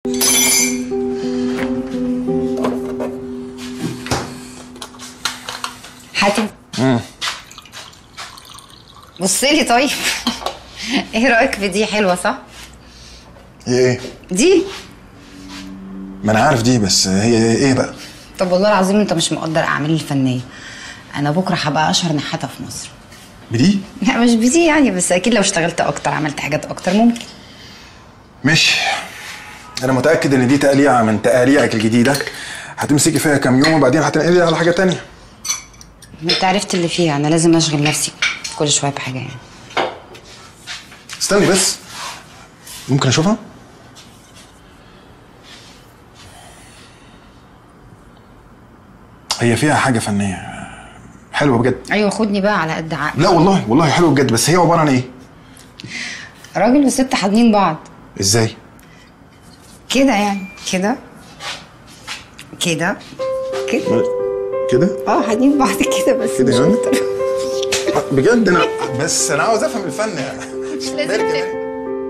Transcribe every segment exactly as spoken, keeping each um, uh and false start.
حاتم. امم بصلي طيب. ايه رايك في دي؟ حلوه صح؟ هي ايه؟ دي ما انا عارف دي، بس هي ايه بقى؟ طب والله العظيم انت مش مقدر اعمالي الفنيه. انا بكره هبقى اشهر نحاته في مصر. بدي؟ لا مش بدي يعني، بس اكيد لو اشتغلت اكتر عملت حاجات اكتر ممكن. ماشي. انا متاكد ان دي تقليعه من تقاليعك الجديده، هتمسكي فيها كام يوم وبعدين هتنقلي على حاجه تانية. ما انت عرفت اللي فيها، انا لازم اشغل نفسي كل شويه بحاجه يعني. استني بس، ممكن اشوفها؟ هي فيها حاجه فنيه حلوه بجد. ايوه خدني بقى على قد عقلي. لا والله والله حلوه بجد، بس هي عباره عن ايه؟ راجل وست حاضنين بعض. ازاي؟ كده يعني، كده كده كده كده؟ اه حاضنين بعض كده بس كده مش يعني؟ اكتر. بجد انا بس انا عاوز افهم الفن يعني. مش لازم.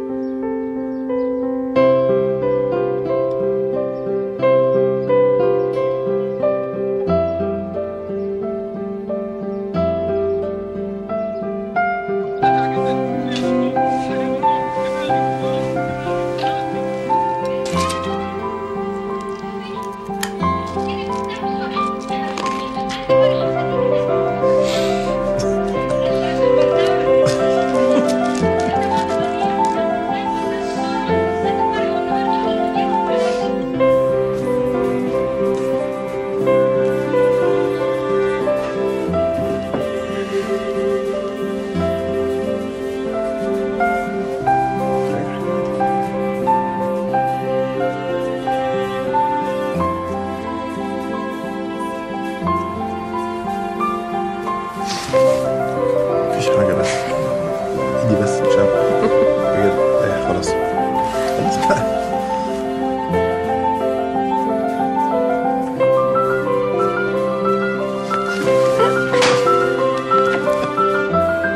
مفيش حاجه بس دي بس مش عارف بجد. ايه خلاص خلاص بقى.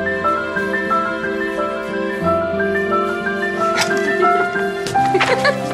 Ha ha ha!